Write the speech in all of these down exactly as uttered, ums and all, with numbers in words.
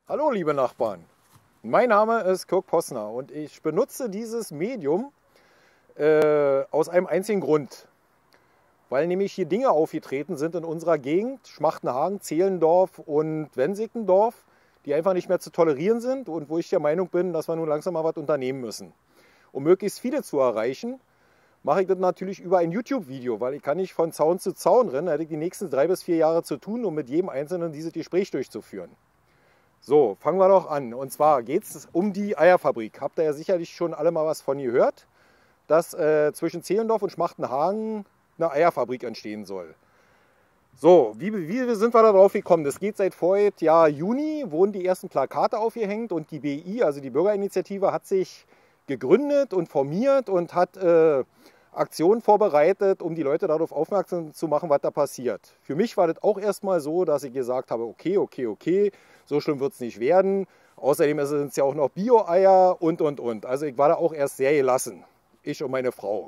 Hallo liebe Nachbarn, mein Name ist Kirk Posner und ich benutze dieses Medium äh, aus einem einzigen Grund. Weil nämlich hier Dinge aufgetreten sind in unserer Gegend, Schmachtenhagen, Zehlendorf und Wensickendorf, die einfach nicht mehr zu tolerieren sind und wo ich der Meinung bin, dass wir nun langsam mal was unternehmen müssen. Um möglichst viele zu erreichen, mache ich das natürlich über ein YouTube-Video, weil ich kann nicht von Zaun zu Zaun rennen, da hätte ich die nächsten drei bis vier Jahre zu tun, um mit jedem Einzelnen dieses Gespräch durchzuführen. So, fangen wir doch an. Und zwar geht es um die Eierfabrik. Habt ihr ja sicherlich schon alle mal was von gehört, dass äh, zwischen Zehlendorf und Schmachtenhagen eine Eierfabrik entstehen soll. So, wie, wie sind wir da drauf gekommen? Das geht seit Vorjahr Juni, wurden die ersten Plakate aufgehängt und die B I, also die Bürgerinitiative, hat sich gegründet und formiert und hat äh, Aktionen vorbereitet, um die Leute darauf aufmerksam zu machen, was da passiert. Für mich war das auch erstmal so, dass ich gesagt habe, okay, okay, okay, so schlimm wird es nicht werden. Außerdem sind es ja auch noch Bio-Eier und, und, und. Also ich war da auch erst sehr gelassen, ich und meine Frau.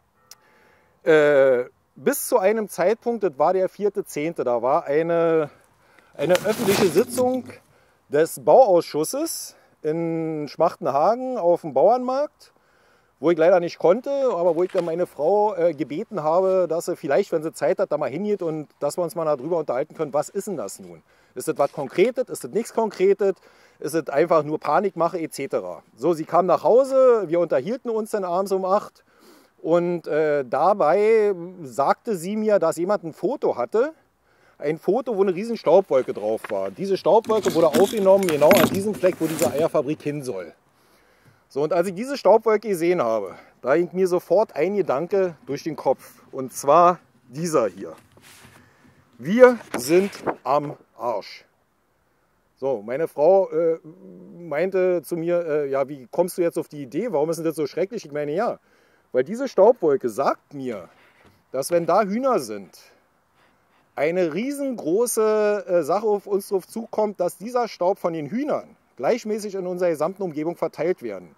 Äh, bis zu einem Zeitpunkt, das war der vierte zehnte, da war eine, eine öffentliche Sitzung des Bauausschusses in Schmachtenhagen auf dem Bauernmarkt, wo ich leider nicht konnte, aber wo ich dann meine Frau äh, gebeten habe, dass sie vielleicht, wenn sie Zeit hat, da mal hingeht und dass wir uns mal darüber unterhalten können, was ist denn das nun? Ist das was Konkretes? Ist das nichts Konkretes? Ist es einfach nur Panikmache et cetera? So, sie kam nach Hause, wir unterhielten uns dann abends um acht und äh, dabei sagte sie mir, dass jemand ein Foto hatte, ein Foto, wo eine riesen Staubwolke drauf war. Diese Staubwolke wurde aufgenommen genau an diesem Fleck, wo diese Eierfabrik hin soll. So, und als ich diese Staubwolke gesehen habe, da ging mir sofort ein Gedanke durch den Kopf. Und zwar dieser hier. Wir sind am Arsch. So, meine Frau äh, meinte zu mir, äh, ja, wie kommst du jetzt auf die Idee? Warum ist denn das so schrecklich? Ich meine, ja, weil diese Staubwolke sagt mir, dass wenn da Hühner sind, eine riesengroße äh, Sache auf uns drauf zukommt, dass dieser Staub von den Hühnern gleichmäßig in unserer gesamten Umgebung verteilt werden.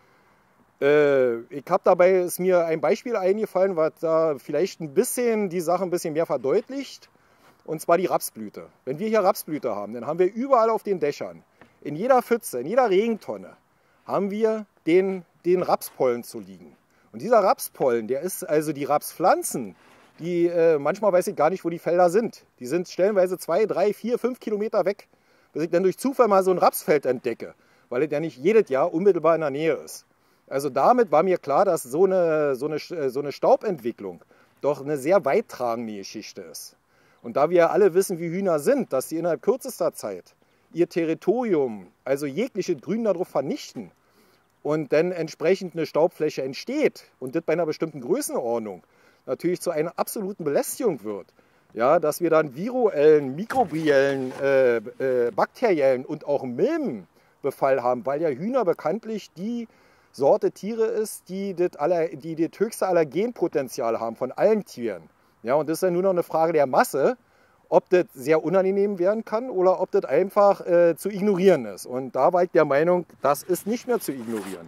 Äh, ich habe dabei, ist mir ein Beispiel eingefallen, was da vielleicht ein bisschen die Sache ein bisschen mehr verdeutlicht, und zwar die Rapsblüte. Wenn wir hier Rapsblüte haben, dann haben wir überall auf den Dächern, in jeder Pfütze, in jeder Regentonne, haben wir den, den Rapspollen zu liegen. Und dieser Rapspollen, der ist also die Rapspflanzen, die äh, manchmal weiß ich gar nicht, wo die Felder sind. Die sind stellenweise zwei, drei, vier, fünf Kilometer weg, bis ich dann durch Zufall mal so ein Rapsfeld entdecke, weil es ja nicht jedes Jahr unmittelbar in der Nähe ist. Also damit war mir klar, dass so eine, so eine, so eine Staubentwicklung doch eine sehr weittragende Geschichte ist. Und da wir ja alle wissen, wie Hühner sind, dass sie innerhalb kürzester Zeit ihr Territorium, also jegliche Grün darauf vernichten und dann entsprechend eine Staubfläche entsteht und das bei einer bestimmten Größenordnung natürlich zu einer absoluten Belästigung wird, ja, dass wir dann viruellen, mikrobiellen, äh, äh, bakteriellen und auch Milbenbefall haben, weil ja Hühner bekanntlich die Sorte Tiere ist, die das, aller, die das höchste Allergenpotenzial haben von allen Tieren. Ja, und das ist ja nur noch eine Frage der Masse, ob das sehr unangenehm werden kann oder ob das einfach äh, zu ignorieren ist. Und da war ich der Meinung, das ist nicht mehr zu ignorieren.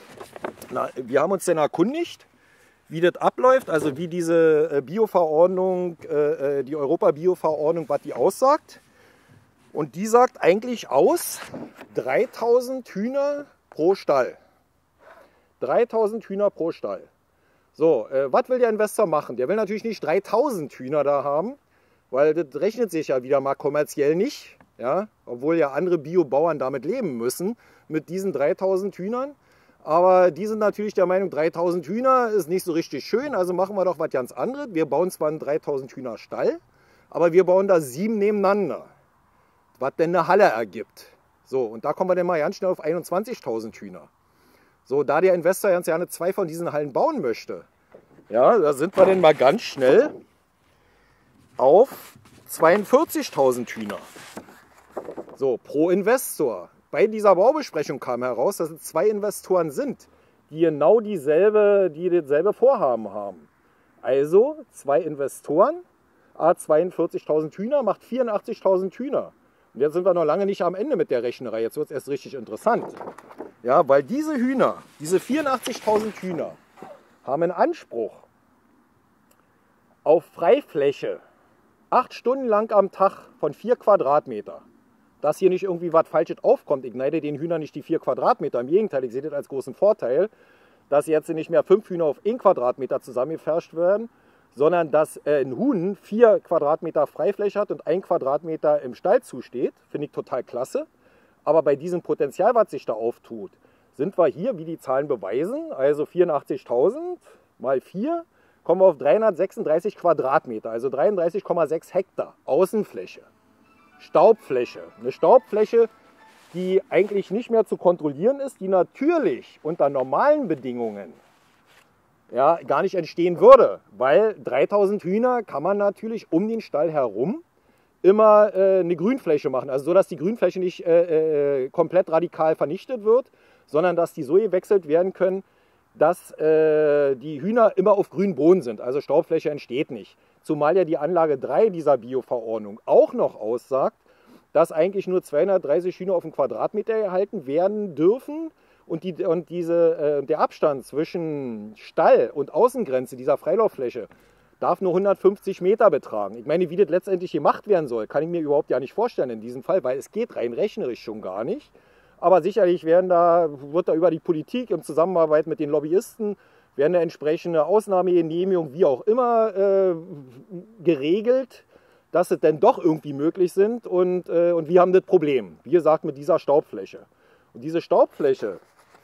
Na, wir haben uns dann erkundigt, wie das abläuft, also wie diese Bio-Verordnung, äh, die Europa-Bio-Verordnung, was die aussagt. Und die sagt eigentlich aus dreitausend Hühner pro Stall. dreitausend Hühner pro Stall. So, äh, was will der Investor machen? Der will natürlich nicht dreitausend Hühner da haben, weil das rechnet sich ja wieder mal kommerziell nicht. Ja? Obwohl ja andere Biobauern damit leben müssen, mit diesen dreitausend Hühnern. Aber die sind natürlich der Meinung, dreitausend Hühner ist nicht so richtig schön, also machen wir doch was ganz anderes. Wir bauen zwar einen dreitausend Hühner Stall, aber wir bauen da sieben nebeneinander, was denn eine Halle ergibt. So, und da kommen wir dann mal ganz schnell auf einundzwanzigtausend Hühner. So, da der Investor ganz gerne zwei von diesen Hallen bauen möchte, ja, da sind wir dann mal ganz schnell auf zweiundvierzigtausend Hühner. So, pro Investor. Bei dieser Baubesprechung kam heraus, dass es zwei Investoren sind, die genau dieselbe, die dasselbe Vorhaben haben. Also zwei Investoren, zweiundvierzigtausend Hühner macht vierundachtzigtausend Hühner. Und jetzt sind wir noch lange nicht am Ende mit der Rechnerei. Jetzt wird es erst richtig interessant. Ja, weil diese Hühner, diese vierundachtzigtausend Hühner, haben einen Anspruch auf Freifläche acht Stunden lang am Tag von vier Quadratmeter. dass hier nicht irgendwie was Falsches aufkommt. Ich neide den Hühnern nicht die vier Quadratmeter. Im Gegenteil, ich sehe das als großen Vorteil, dass jetzt nicht mehr fünf Hühner auf ein Quadratmeter zusammengepfercht werden, sondern dass äh, ein Huhn vier Quadratmeter Freifläche hat und ein Quadratmeter im Stall zusteht. Finde ich total klasse. Aber bei diesem Potenzial, was sich da auftut, sind wir hier, wie die Zahlen beweisen, also vierundachtzigtausend mal vier, kommen wir auf dreihundertsechsunddreißig Quadratmeter, also dreiunddreißig Komma sechs Hektar Außenfläche. Staubfläche. Eine Staubfläche, die eigentlich nicht mehr zu kontrollieren ist, die natürlich unter normalen Bedingungen ja, gar nicht entstehen würde. Weil dreitausend Hühner kann man natürlich um den Stall herum immer äh, eine Grünfläche machen. Also so, dass die Grünfläche nicht äh, äh, komplett radikal vernichtet wird, sondern dass die so gewechselt werden können, dass äh, die Hühner immer auf grünem Boden sind. Also Staubfläche entsteht nicht. Zumal ja die Anlage drei dieser Bio-Verordnung auch noch aussagt, dass eigentlich nur zweihundertdreißig Hühner auf den Quadratmeter gehalten werden dürfen und, die, und diese, äh, der Abstand zwischen Stall und Außengrenze dieser Freilauffläche darf nur hundertfünfzig Meter betragen. Ich meine, wie das letztendlich gemacht werden soll, kann ich mir überhaupt ja nicht vorstellen in diesem Fall, weil es geht rein rechnerisch schon gar nicht. Aber sicherlich werden da, wird da über die Politik in Zusammenarbeit mit den Lobbyisten, werden da entsprechende Ausnahmegenehmigungen, wie auch immer, äh, geregelt, dass es denn doch irgendwie möglich sind. Und, äh, und wir haben das Problem, wie gesagt, mit dieser Staubfläche. Und diese Staubfläche,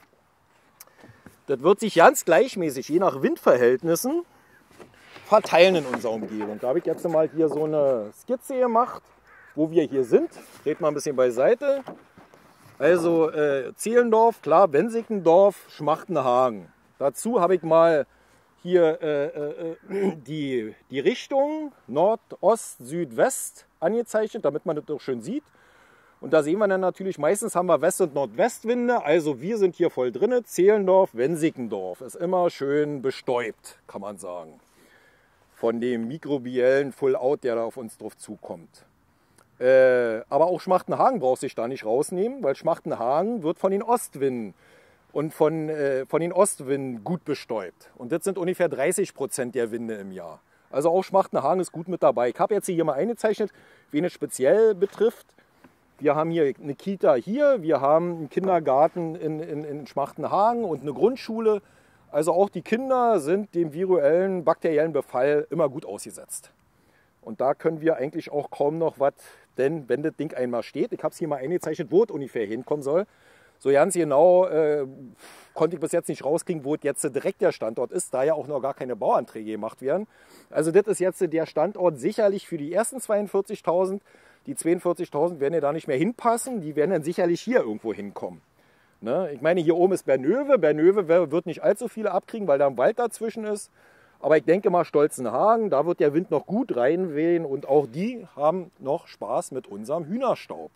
das wird sich ganz gleichmäßig, je nach Windverhältnissen, verteilen in unserer Umgebung. Da habe ich jetzt mal hier so eine Skizze gemacht, wo wir hier sind. Dreht mal ein bisschen beiseite. Also äh, Zehlendorf, klar, Wensickendorf, Schmachtenhagen. Dazu habe ich mal hier äh, äh, die, die Richtung Nord, Ost, Süd, West angezeichnet, damit man das doch schön sieht. Und da sehen wir dann natürlich, meistens haben wir West- und Nordwestwinde. Also wir sind hier voll drin. Zehlendorf, Wensickendorf ist immer schön bestäubt, kann man sagen. Von dem mikrobiellen Full-Out, der da auf uns drauf zukommt. Äh, aber auch Schmachtenhagen braucht sich da nicht rausnehmen, weil Schmachtenhagen wird von den Ostwinden und von, äh, von den Ostwinden gut bestäubt. Und das sind ungefähr dreißig Prozent der Winde im Jahr. Also auch Schmachtenhagen ist gut mit dabei. Ich habe jetzt hier mal eingezeichnet, wen es speziell betrifft. Wir haben hier eine Kita hier, wir haben einen Kindergarten in, in, in Schmachtenhagen und eine Grundschule. Also auch die Kinder sind dem viruellen, bakteriellen Befall immer gut ausgesetzt. Und da können wir eigentlich auch kaum noch was, denn wenn das Ding einmal steht, ich habe es hier mal eingezeichnet, wo es ungefähr hinkommen soll. So ganz genau äh, konnte ich bis jetzt nicht rauskriegen, wo es jetzt direkt der Standort ist, da ja auch noch gar keine Bauanträge gemacht werden. Also das ist jetzt der Standort sicherlich für die ersten zweiundvierzigtausend. Die zweiundvierzigtausend werden ja da nicht mehr hinpassen, die werden dann sicherlich hier irgendwo hinkommen. Ne? Ich meine, hier oben ist Bernöwe. Bernöwe wird nicht allzu viele abkriegen, weil da ein Wald dazwischen ist. Aber ich denke mal Stolzenhagen, da wird der Wind noch gut reinwehen und auch die haben noch Spaß mit unserem Hühnerstaub.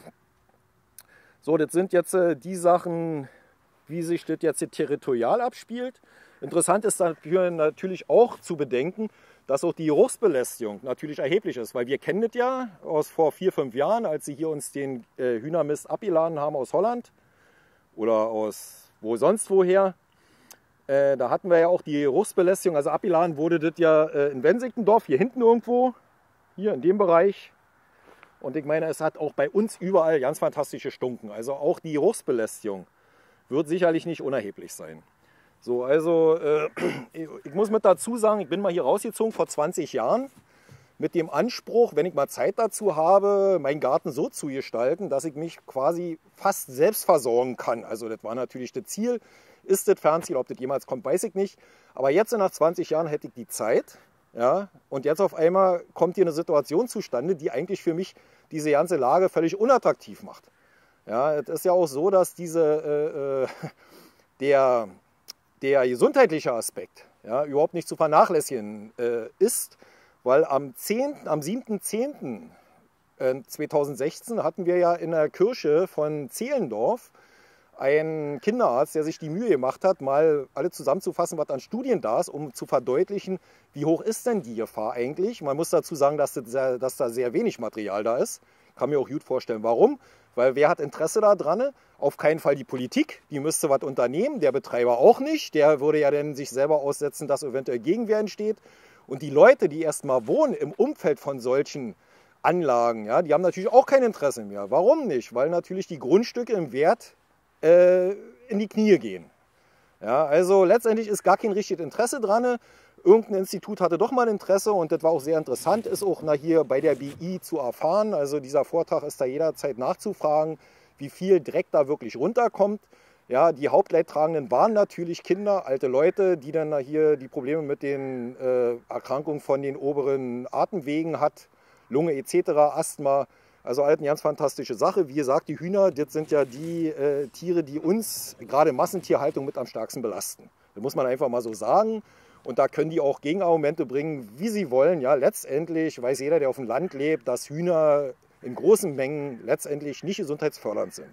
So, das sind jetzt äh, die Sachen, wie sich das jetzt hier territorial abspielt. Interessant ist natürlich auch zu bedenken, dass auch die Geruchsbelästigung natürlich erheblich ist, weil wir kennen das ja aus vor vier, fünf Jahren, als sie hier uns den äh, Hühnermist abgeladen haben aus Holland oder aus wo sonst woher. Äh, da hatten wir ja auch die Geruchsbelästigung, also abgeladen wurde das ja äh, in Wensickendorf, hier hinten irgendwo, hier in dem Bereich. Und ich meine, es hat auch bei uns überall ganz fantastische Stunken. Also auch die Geruchsbelästigung wird sicherlich nicht unerheblich sein. So, also äh, ich muss mit dazu sagen, ich bin mal hier rausgezogen vor zwanzig Jahren mit dem Anspruch, wenn ich mal Zeit dazu habe, meinen Garten so zu gestalten, dass ich mich quasi fast selbst versorgen kann. Also das war natürlich das Ziel. Ist das Fernziel, ob das jemals kommt, weiß ich nicht. Aber jetzt nach zwanzig Jahren hätte ich die Zeit. Ja, und jetzt auf einmal kommt hier eine Situation zustande, die eigentlich für mich diese ganze Lage völlig unattraktiv macht. Ja, es ist ja auch so, dass diese, äh, der, der gesundheitliche Aspekt ja, überhaupt nicht zu vernachlässigen äh, ist, weil am, zehnten, am siebten zehnten zweitausendsechzehn hatten wir ja in der Kirche von Zehlendorf einen Kinderarzt, der sich die Mühe gemacht hat, mal alle zusammenzufassen, was an Studien da ist, um zu verdeutlichen, wie hoch ist denn die Gefahr eigentlich. Man muss dazu sagen, dass, das sehr, dass da sehr wenig Material da ist. Kann mir auch gut vorstellen, warum. Weil wer hat Interesse daran? Auf keinen Fall die Politik, die müsste was unternehmen, der Betreiber auch nicht. Der würde ja dann sich selber aussetzen, dass eventuell Gegenwehr entsteht. Und die Leute, die erstmal wohnen im Umfeld von solchen Anlagen, ja, die haben natürlich auch kein Interesse mehr. Warum nicht? Weil natürlich die Grundstücke im Wert äh, in die Knie gehen. Ja, also letztendlich ist gar kein richtiges Interesse dran. Irgendein Institut hatte doch mal ein Interesse und das war auch sehr interessant, ist auch na, hier bei der B I zu erfahren. Also dieser Vortrag ist da jederzeit nachzufragen, wie viel Dreck da wirklich runterkommt. Ja, die Hauptleidtragenden waren natürlich Kinder, alte Leute, die dann na, hier die Probleme mit den äh, Erkrankungen von den oberen Atemwegen hat, Lunge et cetera, Asthma. Also halt eine ganz fantastische Sache. Wie gesagt, die Hühner, das sind ja die äh, Tiere, die uns gerade Massentierhaltung mit am stärksten belasten. Das muss man einfach mal so sagen. Und da können die auch Gegenargumente bringen, wie sie wollen. Ja, letztendlich weiß jeder, der auf dem Land lebt, dass Hühner in großen Mengen letztendlich nicht gesundheitsfördernd sind.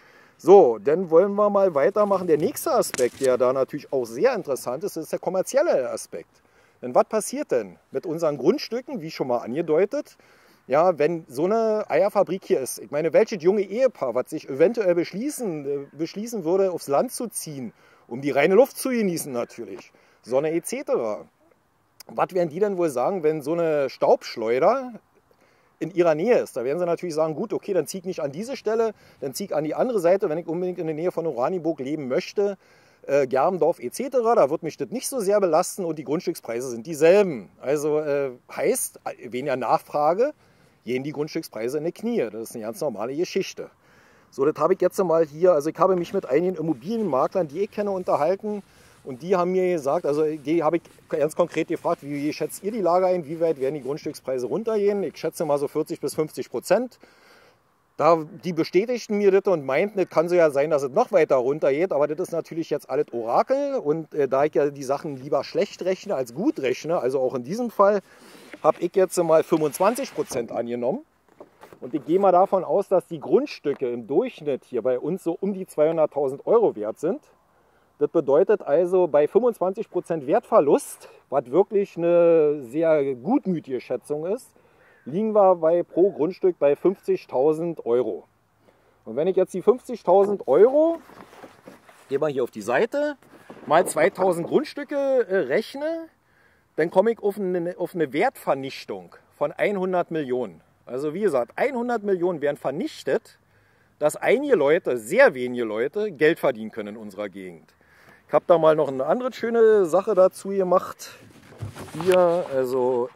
So, dann wollen wir mal weitermachen. Der nächste Aspekt, der da natürlich auch sehr interessant ist, ist der kommerzielle Aspekt. Denn was passiert denn mit unseren Grundstücken, wie schon mal angedeutet? Ja, wenn so eine Eierfabrik hier ist, ich meine, welches junge Ehepaar, was sich eventuell beschließen, beschließen würde, aufs Land zu ziehen, um die reine Luft zu genießen natürlich, Sonne et cetera. Was werden die denn wohl sagen, wenn so eine Staubschleuder in ihrer Nähe ist? Da werden sie natürlich sagen, gut, okay, dann zieh ich nicht an diese Stelle, dann zieh ich an die andere Seite, wenn ich unbedingt in der Nähe von Oranienburg leben möchte, äh, Gerbendorf et cetera. Da wird mich das nicht so sehr belasten und die Grundstückspreise sind dieselben. Also äh, heißt, weniger Nachfrage, gehen die Grundstückspreise in die Knie. Das ist eine ganz normale Geschichte. So, das habe ich jetzt mal hier, also ich habe mich mit einigen Immobilienmaklern, die ich kenne, unterhalten und die haben mir gesagt, also die habe ich ganz konkret gefragt, wie, wie schätzt ihr die Lage ein, wie weit werden die Grundstückspreise runtergehen? Ich schätze mal so vierzig bis fünfzig Prozent. Da, die bestätigten mir das und meinten, es kann so ja sein, dass es noch weiter runtergeht, aber das ist natürlich jetzt alles Orakel und äh, da ich ja die Sachen lieber schlecht rechne als gut rechne, also auch in diesem Fall, habe ich jetzt mal fünfundzwanzig Prozent angenommen. Und ich gehe mal davon aus, dass die Grundstücke im Durchschnitt hier bei uns so um die zweihunderttausend Euro wert sind. Das bedeutet also bei fünfundzwanzig Prozent Wertverlust, was wirklich eine sehr gutmütige Schätzung ist, liegen wir bei pro Grundstück bei fünfzigtausend Euro. Und wenn ich jetzt die fünfzigtausend Euro, gehe mal hier auf die Seite, mal zweitausend Grundstücke äh, rechne, dann komme ich auf eine, auf eine Wertvernichtung von hundert Millionen. Also wie gesagt, hundert Millionen werden vernichtet, dass einige Leute, sehr wenige Leute, Geld verdienen können in unserer Gegend. Ich habe da mal noch eine andere schöne Sache dazu gemacht. Hier, also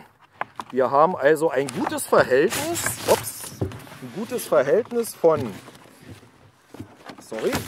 wir haben also ein gutes Verhältnis, ups, ein gutes Verhältnis von, sorry,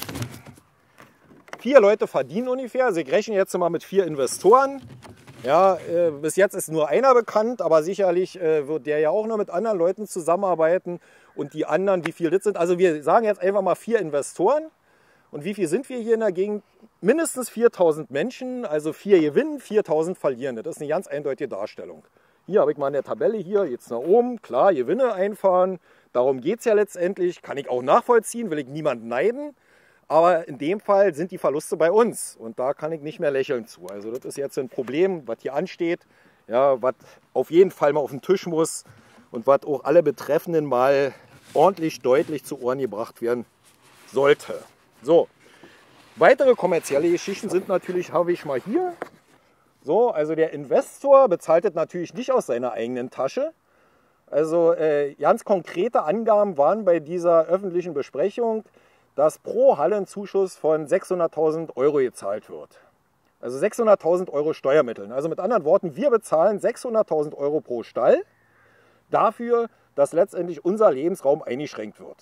vier Leute verdienen ungefähr. Also ich rechne jetzt mal mit vier Investoren. Ja, äh, bis jetzt ist nur einer bekannt, aber sicherlich äh, wird der ja auch noch mit anderen Leuten zusammenarbeiten. Und die anderen, wie viel das sind. Also wir sagen jetzt einfach mal vier Investoren. Und wie viel sind wir hier in der Gegend? Mindestens viertausend Menschen, also vier gewinnen, viertausend verlieren. Das ist eine ganz eindeutige Darstellung. Hier habe ich mal in der Tabelle hier, jetzt nach oben, klar, Gewinne einfahren. Darum geht es ja letztendlich. Kann ich auch nachvollziehen, will ich niemanden neiden. Aber in dem Fall sind die Verluste bei uns und da kann ich nicht mehr lächeln zu. Also das ist jetzt ein Problem, was hier ansteht, ja, was auf jeden Fall mal auf den Tisch muss und was auch alle Betreffenden mal ordentlich deutlich zu Ohren gebracht werden sollte. So, weitere kommerzielle Geschichten sind natürlich, habe ich mal hier. So, also der Investor bezahlt das natürlich nicht aus seiner eigenen Tasche. Also äh, ganz konkrete Angaben waren bei dieser öffentlichen Besprechung, dass pro Halle ein Zuschuss von sechshunderttausend Euro gezahlt wird. Also sechshunderttausend Euro Steuermitteln. Also mit anderen Worten, wir bezahlen sechshunderttausend Euro pro Stall dafür, dass letztendlich unser Lebensraum eingeschränkt wird.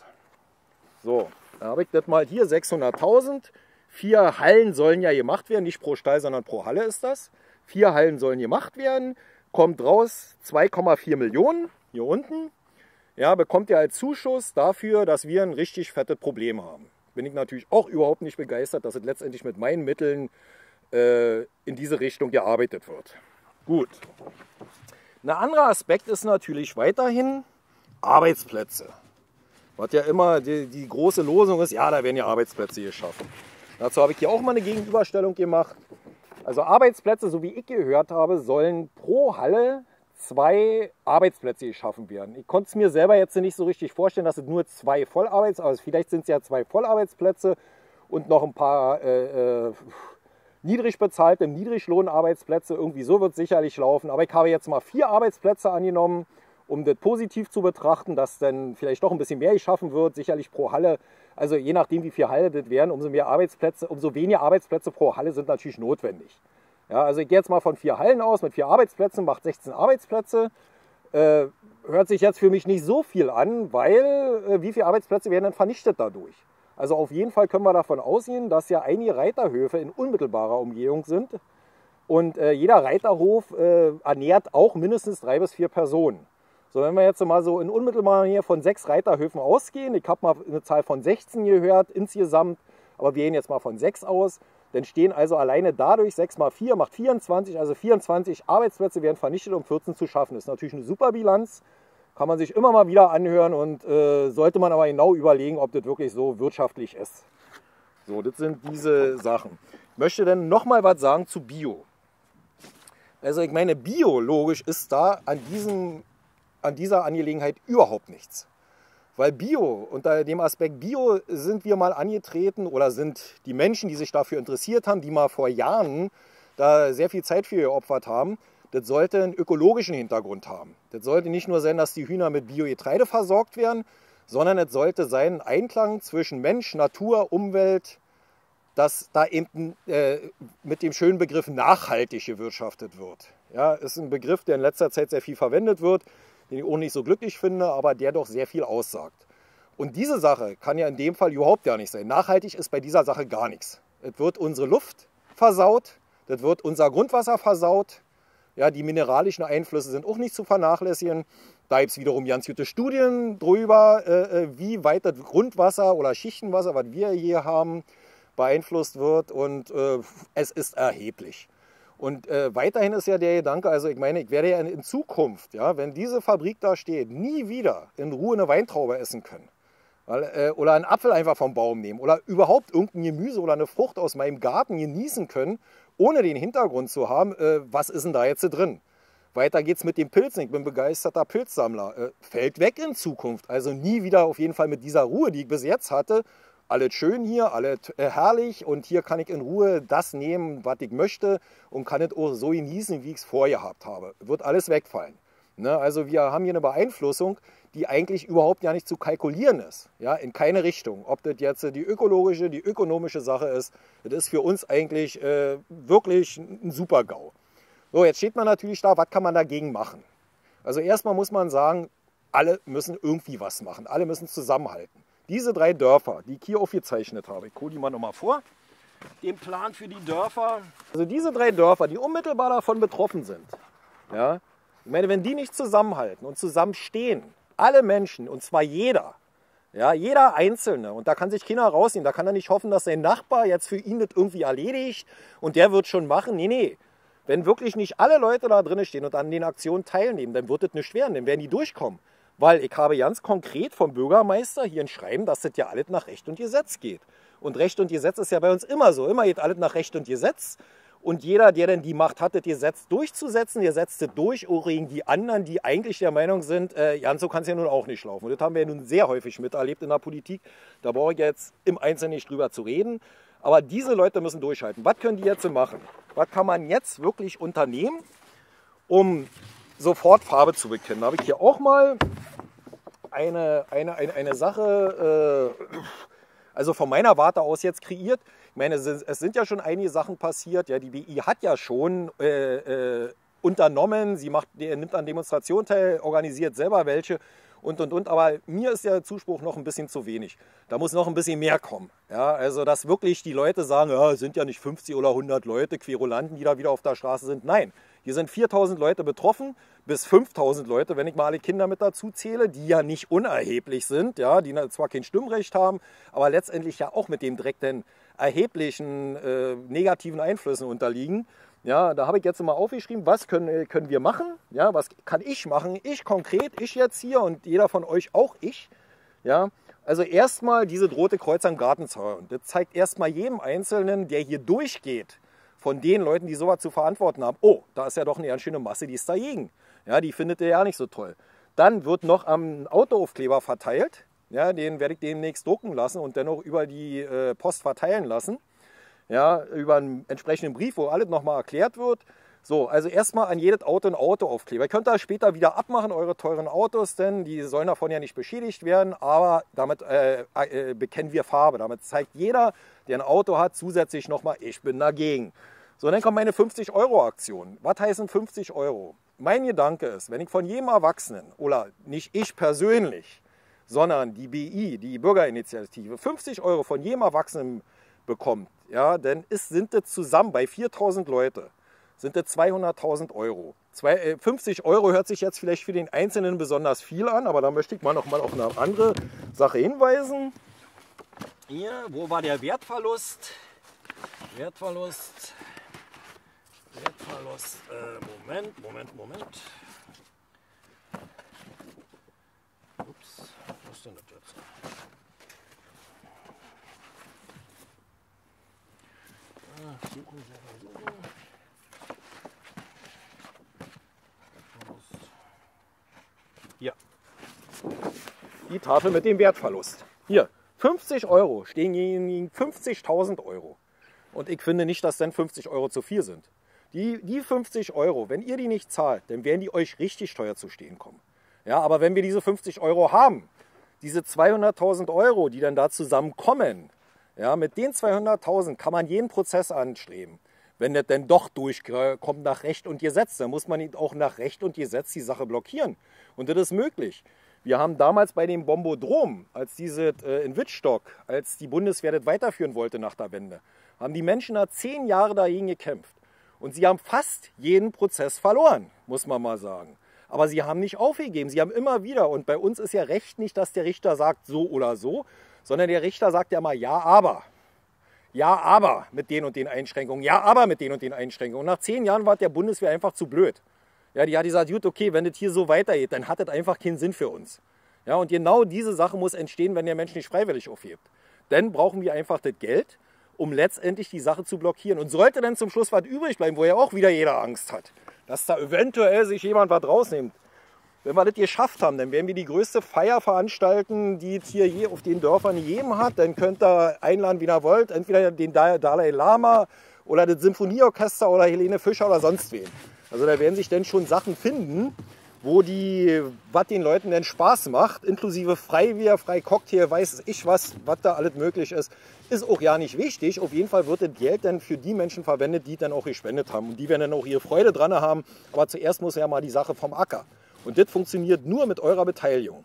So, da habe ich das mal hier, sechshunderttausend. Vier Hallen sollen ja gemacht werden, nicht pro Stall, sondern pro Halle ist das. Vier Hallen sollen gemacht werden, kommt raus zwei Komma vier Millionen hier unten. Ja, bekommt ihr als Zuschuss dafür, dass wir ein richtig fettes Problem haben. Bin ich natürlich auch überhaupt nicht begeistert, dass es letztendlich mit meinen Mitteln äh, in diese Richtung gearbeitet wird. Gut. Ein anderer Aspekt ist natürlich weiterhin Arbeitsplätze. Was ja immer die, die große Losung ist, ja, da werden ja Arbeitsplätze geschaffen. Dazu habe ich hier auch mal eine Gegenüberstellung gemacht. Also Arbeitsplätze, so wie ich gehört habe, sollen pro Halle zwei Arbeitsplätze geschaffen werden. Ich konnte es mir selber jetzt nicht so richtig vorstellen, dass es nur zwei Vollarbeitsplätze, also vielleicht sind es ja zwei Vollarbeitsplätze und noch ein paar äh, äh, niedrig bezahlte Niedriglohnarbeitsplätze. Irgendwie so wird es sicherlich laufen. Aber ich habe jetzt mal vier Arbeitsplätze angenommen um das positiv zu betrachten, dass dann vielleicht doch ein bisschen mehr geschaffen wird, sicherlich pro Halle. Also je nachdem, wie viele Halle das wären, umso mehr Arbeitsplätze, umso weniger Arbeitsplätze pro Halle sind natürlich notwendig. Ja, also ich gehe jetzt mal von vier Hallen aus, mit vier Arbeitsplätzen, macht sechzehn Arbeitsplätze. Äh, hört sich jetzt für mich nicht so viel an, weil äh, wie viele Arbeitsplätze werden dann vernichtet dadurch? Also auf jeden Fall können wir davon ausgehen, dass ja einige Reiterhöfe in unmittelbarer Umgehung sind. Und äh, jeder Reiterhof äh, ernährt auch mindestens drei bis vier Personen. So, wenn wir jetzt mal so in unmittelbarer Nähe von sechs Reiterhöfen ausgehen, ich habe mal eine Zahl von sechzehn gehört insgesamt, aber wir gehen jetzt mal von sechs aus, dann stehen also alleine dadurch sechs mal vier macht vierundzwanzig, also vierundzwanzig Arbeitsplätze werden vernichtet, um vierzehn zu schaffen. Das ist natürlich eine super Bilanz, kann man sich immer mal wieder anhören und äh, sollte man aber genau überlegen, ob das wirklich so wirtschaftlich ist. So, das sind diese Sachen. Ich möchte dann nochmal was sagen zu Bio. Also ich meine, biologisch ist da an diesem an dieser Angelegenheit überhaupt nichts. Weil Bio, unter dem Aspekt Bio sind wir mal angetreten oder sind die Menschen, die sich dafür interessiert haben, die mal vor Jahren da sehr viel Zeit für geopfert haben, das sollte einen ökologischen Hintergrund haben. Das sollte nicht nur sein, dass die Hühner mit Biogetreide versorgt werden, sondern es sollte sein ein Einklang zwischen Mensch, Natur, Umwelt, dass da eben äh, mit dem schönen Begriff nachhaltig gewirtschaftet wird. Ja, ist ein Begriff, der in letzter Zeit sehr viel verwendet wird, den ich auch nicht so glücklich finde, aber der doch sehr viel aussagt. Und diese Sache kann ja in dem Fall überhaupt gar nicht sein. Nachhaltig ist bei dieser Sache gar nichts. Es wird unsere Luft versaut, das wird unser Grundwasser versaut. Ja, die mineralischen Einflüsse sind auch nicht zu vernachlässigen. Da gibt es wiederum ganz gute Studien drüber, äh, wie weit das Grundwasser oder Schichtenwasser, was wir hier haben, beeinflusst wird. Und äh, es ist erheblich. Und äh, weiterhin ist ja der Gedanke, also ich meine, ich werde ja in, in Zukunft, ja, wenn diese Fabrik da steht, nie wieder in Ruhe eine Weintraube essen können. Weil, äh, oder einen Apfel einfach vom Baum nehmen oder überhaupt irgendein Gemüse oder eine Frucht aus meinem Garten genießen können, ohne den Hintergrund zu haben, äh, was ist denn da jetzt drin. Weiter geht's mit den Pilzen. Ich bin begeisterter Pilzsammler. Äh, fällt weg in Zukunft. Also nie wieder auf jeden Fall mit dieser Ruhe, die ich bis jetzt hatte. Alles schön hier, alles herrlich und hier kann ich in Ruhe das nehmen, was ich möchte und kann es auch so genießen, wie ich es vorher gehabt habe. Wird alles wegfallen. Ne? Also wir haben hier eine Beeinflussung, die eigentlich überhaupt ja nicht zu kalkulieren ist. Ja? In keine Richtung. Ob das jetzt die ökologische, die ökonomische Sache ist, das ist für uns eigentlich äh, wirklich ein Super-GAU. So, jetzt steht man natürlich da, was kann man dagegen machen? Also erstmal muss man sagen, alle müssen irgendwie was machen. Alle müssen zusammenhalten. Diese drei Dörfer, die ich hier aufgezeichnet habe, ich hole die mal nochmal vor, den Plan für die Dörfer. Also diese drei Dörfer, die unmittelbar davon betroffen sind, ja, ich meine, wenn die nicht zusammenhalten und zusammenstehen, alle Menschen, und zwar jeder, ja, jeder Einzelne, und da kann sich keiner rausnehmen, da kann er nicht hoffen, dass sein Nachbar jetzt für ihn das irgendwie erledigt und der wird schon machen. Nee, nee, wenn wirklich nicht alle Leute da drin stehen und an den Aktionen teilnehmen, dann wird das nicht werden, dann werden die durchkommen. Weil ich habe ganz konkret vom Bürgermeister hier ein Schreiben, dass das ja alles nach Recht und Gesetz geht. Und Recht und Gesetz ist ja bei uns immer so. Immer geht alles nach Recht und Gesetz. Und jeder, der denn die Macht hat, das Gesetz durchzusetzen, der setzt es durch, auch gegen die anderen, die eigentlich der Meinung sind, äh, Jan, so kann es ja nun auch nicht laufen. Und das haben wir ja nun sehr häufig miterlebt in der Politik. Da brauche ich jetzt im Einzelnen nicht drüber zu reden. Aber diese Leute müssen durchhalten. Was können die jetzt machen? Was kann man jetzt wirklich unternehmen, um sofort Farbe zu bekennen? Da habe ich hier auch mal eine, eine, eine, eine Sache, äh, also von meiner Warte aus jetzt kreiert. Ich meine, es, es sind ja schon einige Sachen passiert. Ja, die B I hat ja schon äh, äh, unternommen, sie macht, nimmt an Demonstrationen teil, organisiert selber welche und, und, und. Aber mir ist der Zuspruch noch ein bisschen zu wenig. Da muss noch ein bisschen mehr kommen. Ja, also, dass wirklich die Leute sagen, ja, es sind ja nicht fünfzig oder hundert Leute, Querulanten, die da wieder auf der Straße sind. Nein, hier sind viertausend Leute betroffen, bis fünftausend Leute, wenn ich mal alle Kinder mit dazu zähle, die ja nicht unerheblich sind, ja, die zwar kein Stimmrecht haben, aber letztendlich ja auch mit dem direkten erheblichen äh, negativen Einflüssen unterliegen. Ja, da habe ich jetzt mal aufgeschrieben, was können, können wir machen, ja, was kann ich machen, ich konkret, ich jetzt hier und jeder von euch auch ich. Ja. Also erstmal diese drohte Kreuz am Gartenzaun. Das zeigt erstmal jedem Einzelnen, der hier durchgeht, von den Leuten, die sowas zu verantworten haben, oh, da ist ja doch eine ganz schöne Masse, die ist dagegen. Ja, die findet ihr ja nicht so toll. Dann wird noch am Autoaufkleber verteilt. Ja, den werde ich demnächst drucken lassen und dennoch über die äh, Post verteilen lassen. Ja, über einen entsprechenden Brief, wo alles nochmal erklärt wird. So, also erstmal an jedes Auto ein Autoaufkleber. Ihr könnt das später wieder abmachen, eure teuren Autos, denn die sollen davon ja nicht beschädigt werden, aber damit äh, äh, bekennen wir Farbe. Damit zeigt jeder, der ein Auto hat, zusätzlich nochmal, ich bin dagegen. So, dann kommt meine fünfzig Euro Aktion. Was heißen fünfzig Euro? Mein Gedanke ist, wenn ich von jedem Erwachsenen, oder nicht ich persönlich, sondern die B I, die Bürgerinitiative, fünfzig Euro von jedem Erwachsenen bekommt, ja, dann ist, sind das zusammen bei viertausend Leute, sind das zweihunderttausend Euro. Zwei, äh, fünfzig Euro hört sich jetzt vielleicht für den Einzelnen besonders viel an, aber da möchte ich mal noch mal auf eine andere Sache hinweisen. Hier, wo war der Wertverlust? Wertverlust. Wertverlust. Äh, Moment, Moment, Moment. Ups, was ist denn das jetzt? Ah, suchen, suchen, suchen. Hier. Die Tafel mit dem Wertverlust. Hier, fünfzig Euro stehen gegen fünfzigtausend Euro. Und ich finde nicht, dass dann fünfzig Euro zu viel sind. Die, die fünfzig Euro, wenn ihr die nicht zahlt, dann werden die euch richtig teuer zu stehen kommen. Ja, aber wenn wir diese fünfzig Euro haben, diese zweihunderttausend Euro, die dann da zusammenkommen, ja, mit den zweihunderttausend kann man jeden Prozess anstreben. Wenn das denn doch durchkommt nach Recht und Gesetz, dann muss man auch nach Recht und Gesetz die Sache blockieren. Und das ist möglich. Wir haben damals bei dem Bombodrom, als diese äh, in Wittstock, als die Bundeswehr das weiterführen wollte nach der Wende, haben die Menschen da zehn Jahre dagegen gekämpft. Und sie haben fast jeden Prozess verloren, muss man mal sagen. Aber sie haben nicht aufgegeben, sie haben immer wieder, und bei uns ist ja Recht nicht, dass der Richter sagt so oder so, sondern der Richter sagt ja mal ja, aber. Ja, aber mit den und den Einschränkungen, ja, aber mit den und den Einschränkungen. Und nach zehn Jahren war der Bundeswehr einfach zu blöd. Ja, die hat gesagt, gut, okay, wenn das hier so weitergeht, dann hat das einfach keinen Sinn für uns. Ja, und genau diese Sache muss entstehen, wenn der Mensch nicht freiwillig aufhebt. Dann brauchen wir einfach das Geld, um letztendlich die Sache zu blockieren. Und sollte dann zum Schluss was übrig bleiben, wo ja auch wieder jeder Angst hat, dass da eventuell sich jemand was rausnimmt. Wenn wir das geschafft haben, dann werden wir die größte Feier veranstalten, die es hier je auf den Dörfern gegeben hat. Dann könnt ihr einladen, wie ihr wollt, entweder den Dalai Lama oder das Symphonieorchester oder Helene Fischer oder sonst wen. Also da werden sich dann schon Sachen finden, wo die, was den Leuten denn Spaß macht, inklusive Freibier, Freicocktail, weiß ich was, was da alles möglich ist, ist auch ja nicht wichtig. Auf jeden Fall wird das Geld dann für die Menschen verwendet, die dann auch gespendet haben. Und die werden dann auch ihre Freude dran haben. Aber zuerst muss ja mal die Sache vom Acker. Und das funktioniert nur mit eurer Beteiligung.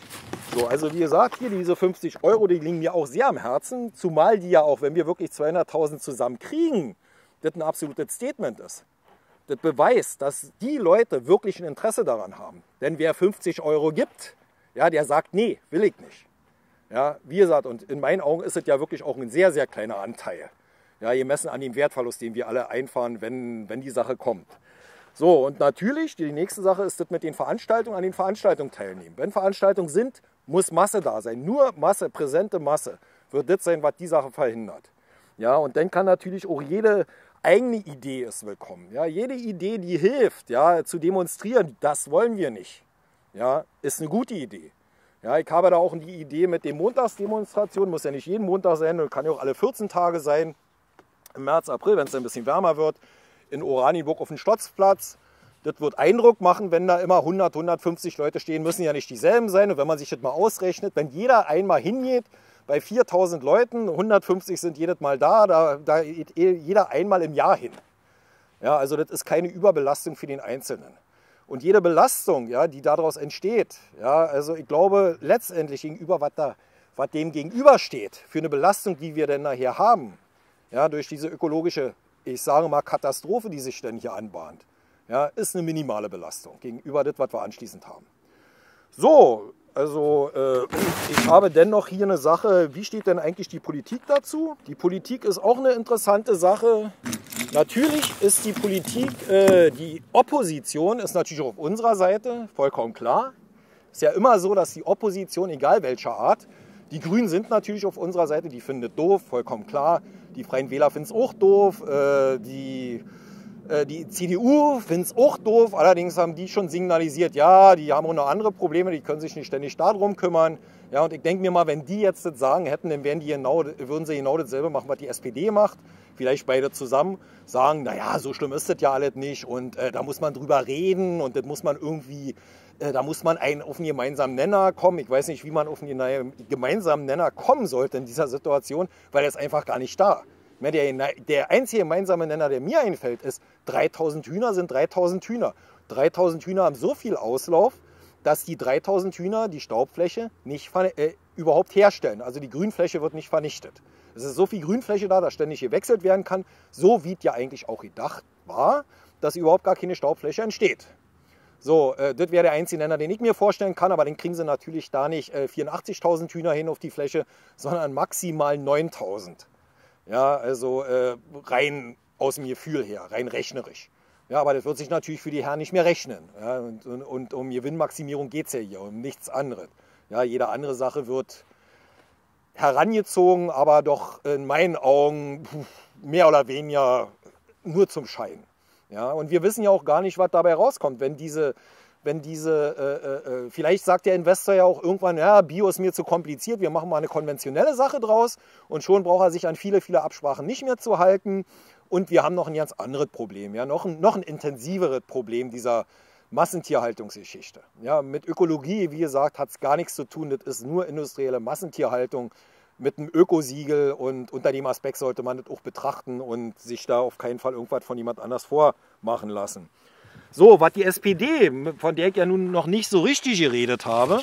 So, also wie gesagt, hier diese fünfzig Euro, die liegen mir auch sehr am Herzen. Zumal die ja auch, wenn wir wirklich zweihunderttausend zusammen kriegen, das ein absolutes Statement ist. Das beweist, dass die Leute wirklich ein Interesse daran haben. Denn wer fünfzig Euro gibt, ja, der sagt, nee, will ich nicht. Ja, wie gesagt, und in meinen Augen ist es ja wirklich auch ein sehr, sehr kleiner Anteil. Ja, gemessen an dem Wertverlust, den wir alle einfahren, wenn, wenn die Sache kommt. So, und natürlich, die nächste Sache ist das mit den Veranstaltungen, an den Veranstaltungen teilnehmen. Wenn Veranstaltungen sind, muss Masse da sein. Nur Masse, präsente Masse wird das sein, was die Sache verhindert. Ja, und dann kann natürlich auch jede eigene Idee ist willkommen. Ja, jede Idee, die hilft, ja, zu demonstrieren, das wollen wir nicht. Ja, ist eine gute Idee. Ja, ich habe da auch die Idee mit den Montagsdemonstrationen, muss ja nicht jeden Montag sein, kann ja auch alle vierzehn Tage sein, im März, April, wenn es ein bisschen wärmer wird, in Oranienburg auf dem Schlotzplatz. Das wird Eindruck machen, wenn da immer hundert, hundertfünfzig Leute stehen, müssen ja nicht dieselben sein. Und wenn man sich das mal ausrechnet, wenn jeder einmal hingeht, bei viertausend Leuten, hundertfünfzig sind jedes Mal da, da, da geht jeder einmal im Jahr hin. Ja, also das ist keine Überbelastung für den Einzelnen. Und jede Belastung, ja, die daraus entsteht, ja, also ich glaube letztendlich gegenüber, was, da, was dem gegenübersteht, für eine Belastung, die wir denn nachher haben, ja, durch diese ökologische, ich sage mal, Katastrophe, die sich dann hier anbahnt, ja, ist eine minimale Belastung gegenüber das, was wir anschließend haben. So, also äh, ich habe dennoch hier eine Sache, wie steht denn eigentlich die Politik dazu? Die Politik ist auch eine interessante Sache. Natürlich ist die Politik, äh, die Opposition ist natürlich auf unserer Seite, vollkommen klar. Ist ja immer so, dass die Opposition, egal welcher Art, die Grünen sind natürlich auf unserer Seite, die finden es doof, vollkommen klar. Die Freien Wähler finden es auch doof. Äh, die Die C D U findet es auch doof, allerdings haben die schon signalisiert, ja, die haben auch noch andere Probleme, die können sich nicht ständig darum kümmern. Ja, und ich denke mir mal, wenn die jetzt das sagen hätten, dann wären die genau, würden sie genau dasselbe machen, was die S P D macht. Vielleicht beide zusammen sagen, naja, so schlimm ist das ja alles nicht und äh, da muss man drüber reden und das muss man irgendwie, äh, da muss man einen auf einen gemeinsamen Nenner kommen. Ich weiß nicht, wie man auf einen gemeinsamen Nenner kommen sollte in dieser Situation, weil er ist einfach gar nicht da. Der, der einzige gemeinsame Nenner, der mir einfällt, ist, dreitausend Hühner sind dreitausend Hühner. dreitausend Hühner haben so viel Auslauf, dass die dreitausend Hühner die Staubfläche nicht äh, überhaupt herstellen. Also die Grünfläche wird nicht vernichtet. Es ist so viel Grünfläche da, dass ständig gewechselt werden kann, so wie es ja eigentlich auch gedacht war, dass überhaupt gar keine Staubfläche entsteht. So, äh, das wäre der einzige Nenner, den ich mir vorstellen kann, aber den kriegen sie natürlich da nicht äh, vierundachtzigtausend Hühner hin auf die Fläche, sondern maximal neuntausend. Ja, also äh, rein aus dem Gefühl her, rein rechnerisch. Ja, aber das wird sich natürlich für die Herren nicht mehr rechnen. Ja, und, und, und um Gewinnmaximierung geht es ja hier, um nichts anderes. Ja, jede andere Sache wird herangezogen, aber doch in meinen Augen mehr oder weniger nur zum Schein. Ja, und wir wissen ja auch gar nicht, was dabei rauskommt, wenn diese... Wenn diese, äh, äh, vielleicht sagt der Investor ja auch irgendwann, ja, Bio ist mir zu kompliziert, wir machen mal eine konventionelle Sache draus und schon braucht er sich an viele, viele Absprachen nicht mehr zu halten. Und wir haben noch ein ganz anderes Problem, ja, noch ein, noch ein intensiveres Problem dieser Massentierhaltungsgeschichte. Ja, mit Ökologie, wie gesagt, hat es gar nichts zu tun, das ist nur industrielle Massentierhaltung mit einem Ökosiegel und unter dem Aspekt sollte man das auch betrachten und sich da auf keinen Fall irgendwas von jemand anders vormachen lassen. So, was die S P D, von der ich ja nun noch nicht so richtig geredet habe,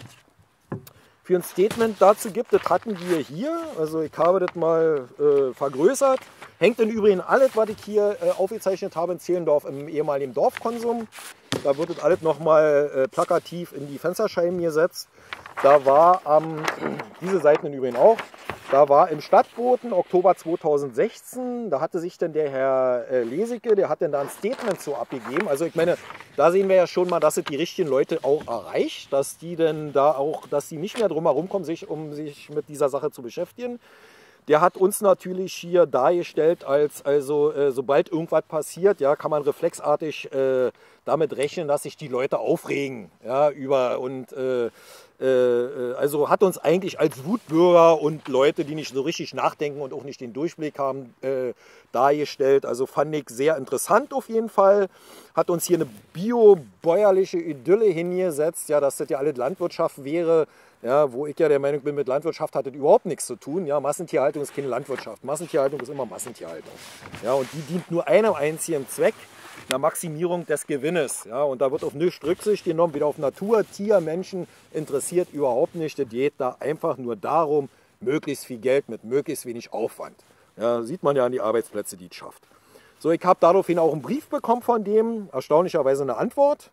für ein Statement dazu gibt, das hatten wir hier. Also ich habe das mal äh, vergrößert. Hängt im Übrigen alles, was ich hier äh, aufgezeichnet habe in Zehlendorf, im ehemaligen Dorfkonsum. Da wird das alles nochmal äh, plakativ in die Fensterscheiben gesetzt. Da war am, ähm, diese Seiten im Übrigen auch, da war im Stadtboten Oktober zweitausendsechzehn, da hatte sich dann der Herr äh, Lesicke, der hat dann da ein Statement so abgegeben. Also ich meine, da sehen wir ja schon mal, dass es die richtigen Leute auch erreicht, dass die denn da auch, dass die nicht mehr drum herum kommen, sich, um sich mit dieser Sache zu beschäftigen. Der hat uns natürlich hier dargestellt, als also äh, sobald irgendwas passiert, ja, kann man reflexartig äh, damit rechnen, dass sich die Leute aufregen, ja, über und äh, äh, also hat uns eigentlich als Wutbürger und Leute, die nicht so richtig nachdenken und auch nicht den Durchblick haben, äh, dargestellt. Also fand ich sehr interessant auf jeden Fall. Hat uns hier eine biobäuerliche Idylle hingesetzt, ja, dass das ja alles Landwirtschaft wäre. Ja, wo ich ja der Meinung bin, mit Landwirtschaft hat das überhaupt nichts zu tun. Ja, Massentierhaltung ist keine Landwirtschaft. Massentierhaltung ist immer Massentierhaltung. Ja, und die dient nur einem einzigen Zweck, einer Maximierung des Gewinnes. Ja, und da wird auf nichts Rücksicht genommen, weder auf Natur, Tier, Menschen, interessiert überhaupt nicht. Es geht da einfach nur darum, möglichst viel Geld mit möglichst wenig Aufwand. Ja, sieht man ja an die Arbeitsplätze, die es schafft. So, ich habe daraufhin auch einen Brief bekommen von dem, erstaunlicherweise eine Antwort.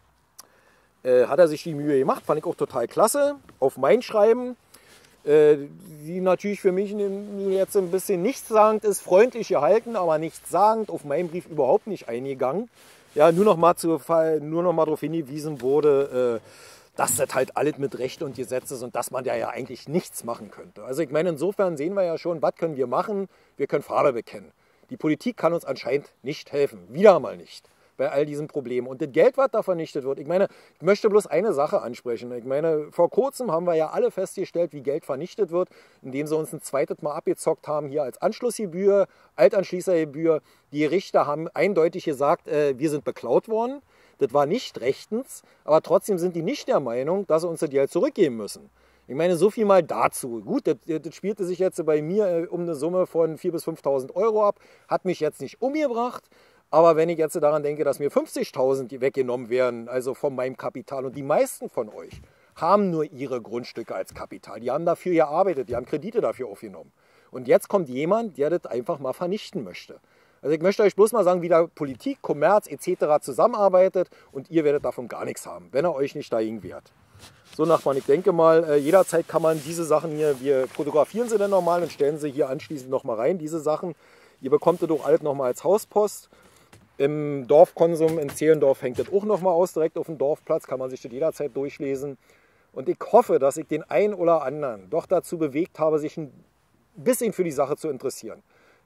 Äh, hat er sich die Mühe gemacht, fand ich auch total klasse, auf mein Schreiben, äh, die natürlich für mich jetzt ein bisschen nichtssagend ist, freundlich gehalten, aber nichtssagend, auf meinen Brief überhaupt nicht eingegangen. Ja, nur noch mal, zu, nur noch mal darauf hingewiesen wurde, äh, dass das halt alles mit Recht und Gesetz ist und dass man da ja eigentlich nichts machen könnte. Also ich meine, insofern sehen wir ja schon, was können wir machen? Wir können Farbe bekennen. Die Politik kann uns anscheinend nicht helfen, wieder mal nicht. Bei all diesen Problemen. Und das Geld, was da vernichtet wird, ich meine, ich möchte bloß eine Sache ansprechen. Ich meine, vor kurzem haben wir ja alle festgestellt, wie Geld vernichtet wird, indem sie uns ein zweites Mal abgezockt haben, hier als Anschlussgebühr, Altanschließergebühr. Die Richter haben eindeutig gesagt, äh, wir sind beklaut worden. Das war nicht rechtens, aber trotzdem sind die nicht der Meinung, dass sie uns das Geld zurückgeben müssen. Ich meine, so viel mal dazu. Gut, das, das spielte sich jetzt bei mir um eine Summe von viertausend bis fünftausend Euro ab, hat mich jetzt nicht umgebracht. Aber wenn ich jetzt daran denke, dass mir fünfzigtausend weggenommen werden, also von meinem Kapital, und die meisten von euch haben nur ihre Grundstücke als Kapital, die haben dafür gearbeitet, die haben Kredite dafür aufgenommen. Und jetzt kommt jemand, der das einfach mal vernichten möchte. Also ich möchte euch bloß mal sagen, wie da Politik, Kommerz et cetera zusammenarbeitet und ihr werdet davon gar nichts haben, wenn ihr euch nicht dagegen wehrt. So Nachbarn, ich denke mal, jederzeit kann man diese Sachen hier, wir fotografieren sie dann nochmal und stellen sie hier anschließend nochmal rein, diese Sachen. Ihr bekommt das doch alles nochmal als Hauspost. Im Dorfkonsum in Zehlendorf hängt das auch nochmal aus, direkt auf dem Dorfplatz, kann man sich das jederzeit durchlesen. Und ich hoffe, dass ich den einen oder anderen doch dazu bewegt habe, sich ein bisschen für die Sache zu interessieren.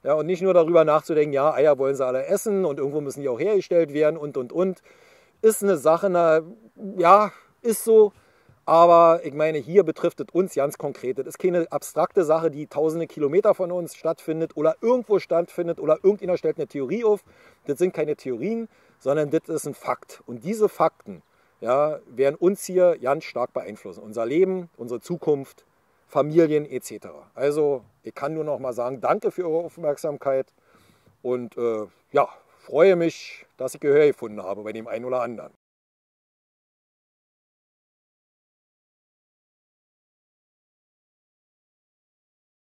Ja, und nicht nur darüber nachzudenken, ja, Eier wollen sie alle essen und irgendwo müssen die auch hergestellt werden und, und, und. Ist eine Sache, na, ja, ist so. Aber ich meine, hier betrifft es uns ganz konkret. Das ist keine abstrakte Sache, die tausende Kilometer von uns stattfindet oder irgendwo stattfindet oder irgendjemand stellt eine Theorie auf. Das sind keine Theorien, sondern das ist ein Fakt. Und diese Fakten, ja, werden uns hier ganz stark beeinflussen. Unser Leben, unsere Zukunft, Familien et cetera. Also ich kann nur noch mal sagen, danke für eure Aufmerksamkeit und äh, ja, freue mich, dass ich Gehör gefunden habe bei dem einen oder anderen.